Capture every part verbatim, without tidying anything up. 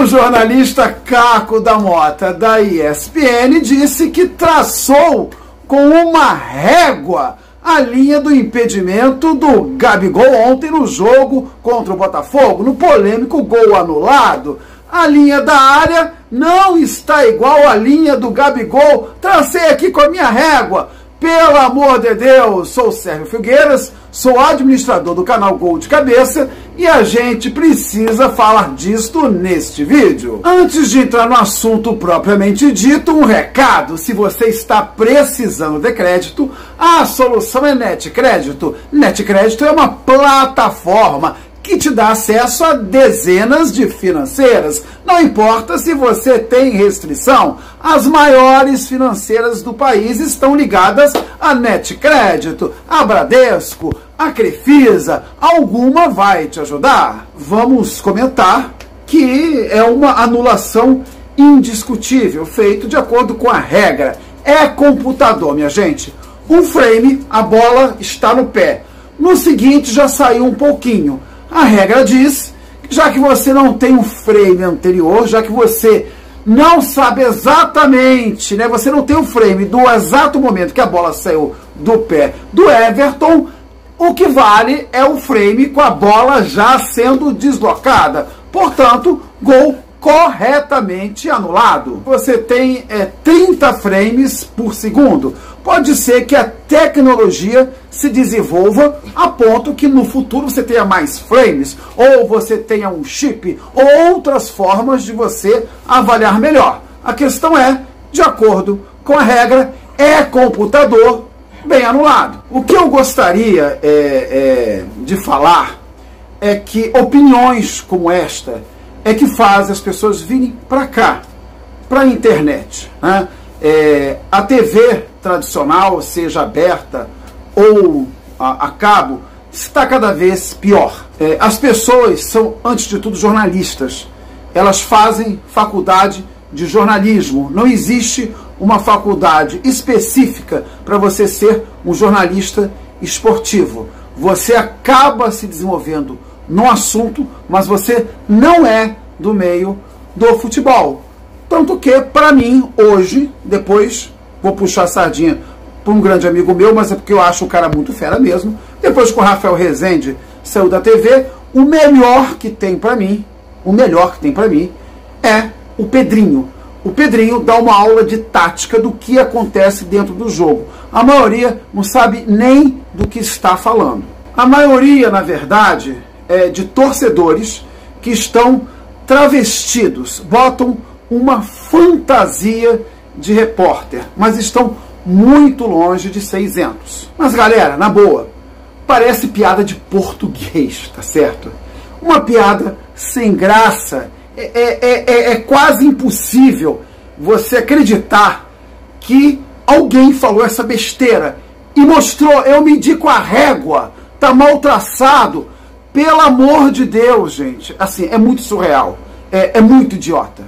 O jornalista Caco da Mota, da E S P N, disse que traçou com uma régua a linha do impedimento do Gabigol ontem no jogo contra o Botafogo, no polêmico gol anulado. A linha da área não está igual à linha do Gabigol. Tracei aqui com a minha régua. Pelo amor de Deus, sou o Sérgio Filgueiras, sou administrador do canal Gol de Cabeça e a gente precisa falar disto neste vídeo. Antes de entrar no assunto propriamente dito, um recado: se você está precisando de crédito, a solução é NetCrédito. NetCrédito é uma plataforma que te dá acesso a dezenas de financeiras. Não importa se você tem restrição, as maiores financeiras do país estão ligadas a NetCrédito, a Bradesco, a Crefisa. Alguma vai te ajudar. Vamos comentar que é uma anulação indiscutível, feito de acordo com a regra. É computador, minha gente. Um frame, a bola está no pé. No seguinte já saiu um pouquinho. A regra diz que já que você não tem um frame anterior, já que você não sabe exatamente, né, você não tem o frame do exato momento que a bola saiu do pé do Everton, o que vale é o frame com a bola já sendo deslocada. Portanto, gol corretamente anulado. Você tem é, trinta frames por segundo. Pode ser que a tecnologia se desenvolva a ponto que no futuro você tenha mais frames, ou você tenha um chip, ou outras formas de você avaliar melhor. A questão é, de acordo com a regra, é computador, bem anulado. O que eu gostaria é, é, de falar é que opiniões como esta é que fazem as pessoas virem para cá, para a internet, né? É, a T V tradicional, seja aberta ou a, a cabo, está cada vez pior. É, as pessoas são, antes de tudo, jornalistas. Elas fazem faculdade de jornalismo. Não existe uma faculdade específica para você ser um jornalista esportivo. Você acaba se desenvolvendo no assunto, mas você não é do meio do futebol. Tanto que, para mim, hoje, depois, vou puxar a sardinha para um grande amigo meu, mas é porque eu acho o cara muito fera mesmo, depois que o Rafael Rezende saiu da T V, o melhor que tem para mim, o melhor que tem para mim, é o Pedrinho. O Pedrinho dá uma aula de tática do que acontece dentro do jogo. A maioria não sabe nem do que está falando. A maioria, na verdade, é de torcedores que estão travestidos, botam uma fantasia de repórter, mas estão muito longe de ser isentos. Mas galera, na boa, parece piada de português, tá certo? Uma piada sem graça. É, é, é, é quase impossível você acreditar que alguém falou essa besteira e mostrou, eu medi com a régua, tá mal traçado. Pelo amor de Deus, gente. Assim, é muito surreal. É, é muito idiota.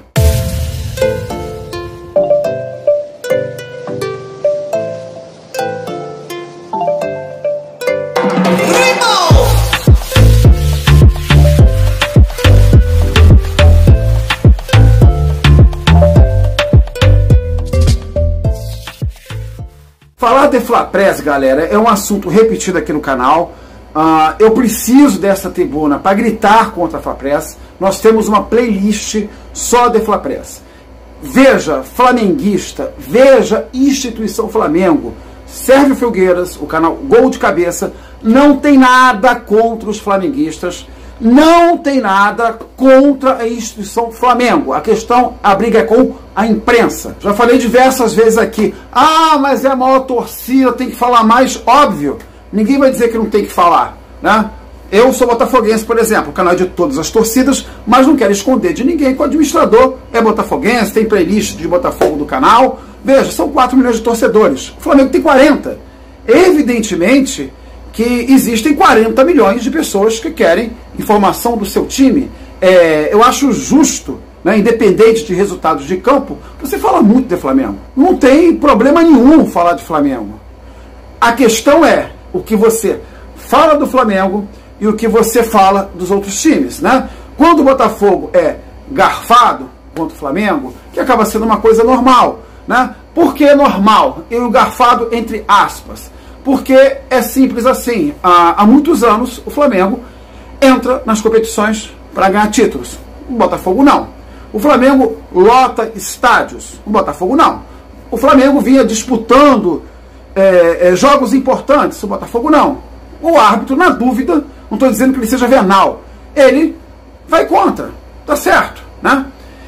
Falar de Flapress, galera, é um assunto repetido aqui no canal. Uh, eu preciso dessa tribuna para gritar contra a Flapress. Nós temos uma playlist só de Flapress. Veja flamenguista, veja instituição Flamengo, Sérgio Filgueiras, o canal Gol de Cabeça, não tem nada contra os flamenguistas, não tem nada contra a instituição Flamengo. A questão, a briga é com a imprensa. Já falei diversas vezes aqui, ah, mas é a maior torcida, tem que falar mais, óbvio. Ninguém vai dizer que não tem que falar, né? Eu sou botafoguense, por exemplo, o canal é de todas as torcidas, mas não quero esconder de ninguém que o administrador é botafoguense, tem playlist de Botafogo do canal. Veja, são quatro milhões de torcedores. O Flamengo tem quarenta. Evidentemente que existem quarenta milhões de pessoas que querem informação do seu time. É, eu acho justo, né, independente de resultados de campo, você fala muito de Flamengo. Não tem problema nenhum falar de Flamengo. A questão é o que você fala do Flamengo e o que você fala dos outros times, né? Quando o Botafogo é garfado contra o Flamengo, que acaba sendo uma coisa normal, né? Por que normal? E o garfado entre aspas. Porque é simples assim. Há, há muitos anos o Flamengo entra nas competições para ganhar títulos. O Botafogo não. O Flamengo lota estádios. O Botafogo não. O Flamengo vinha disputando é, é, jogos importantes. O Botafogo não. O árbitro, na dúvida, não estou dizendo que ele seja venal, ele vai contra. Tá certo, né?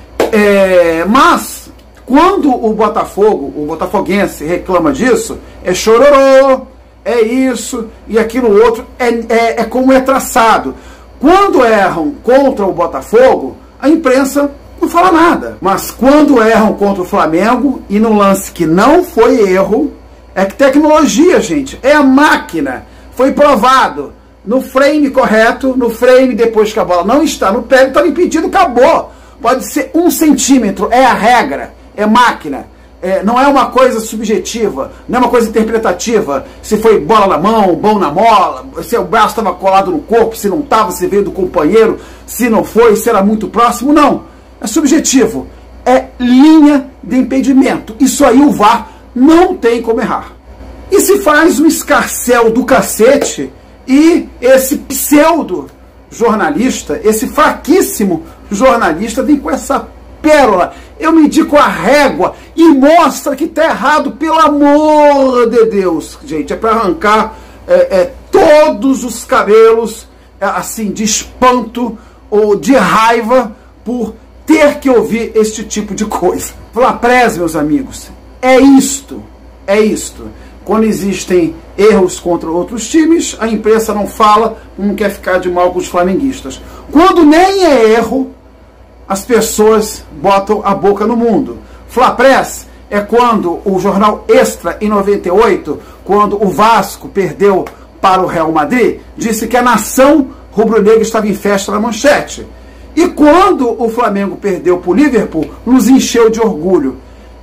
É, mas, quando o Botafogo, o botafoguense reclama disso, é chororô, é isso e aquilo outro, é, é, é como é traçado. Quando erram contra o Botafogo, a imprensa não fala nada. Mas quando erram contra o Flamengo, e no lance que não foi erro, é que tecnologia, gente, é a máquina. Foi provado no frame correto, no frame depois que a bola não está no pé, está impedido, acabou. Pode ser um centímetro, é a regra, é máquina. É, não é uma coisa subjetiva, não é uma coisa interpretativa, se foi bola na mão, bom na mola, se o braço estava colado no corpo, se não estava, se veio do companheiro, se não foi, se era muito próximo, não. É subjetivo, é linha de impedimento. Isso aí o V A R não tem como errar. E se faz um escarcéu do cacete e esse pseudo jornalista, esse fraquíssimo jornalista vem com essa pérola. Eu medico a régua e mostra que está errado, pelo amor de Deus. Gente, é para arrancar é, é, todos os cabelos é, assim, de espanto ou de raiva por ter que ouvir este tipo de coisa. Flaprés, meus amigos, é isto, é isto. Quando existem erros contra outros times, a imprensa não fala, não quer ficar de mal com os flamenguistas. Quando nem é erro, as pessoas botam a boca no mundo. Flaprés é quando o jornal Extra, em noventa e oito, quando o Vasco perdeu para o Real Madrid, disse que a nação rubro-negra estava em festa na manchete. E quando o Flamengo perdeu para o Liverpool, nos encheu de orgulho.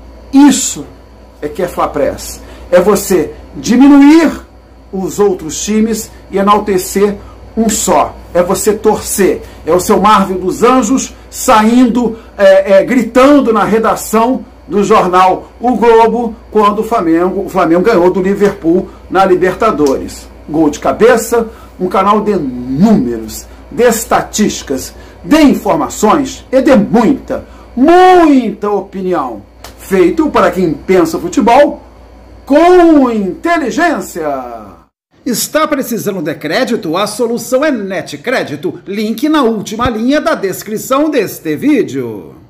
Isso é que é Flaprés. É você diminuir os outros times e enaltecer um só. É você torcer. É o seu Marvel dos Anjos saindo, é, é, gritando na redação do jornal O Globo, quando o Flamengo, o Flamengo ganhou do Liverpool na Libertadores. Gol de cabeça, um canal de números, de estatísticas, de informações e de muita, muita opinião. Feito para quem pensa futebol com inteligência. Está precisando de crédito? A solução é NetCrédito. Link na última linha da descrição deste vídeo.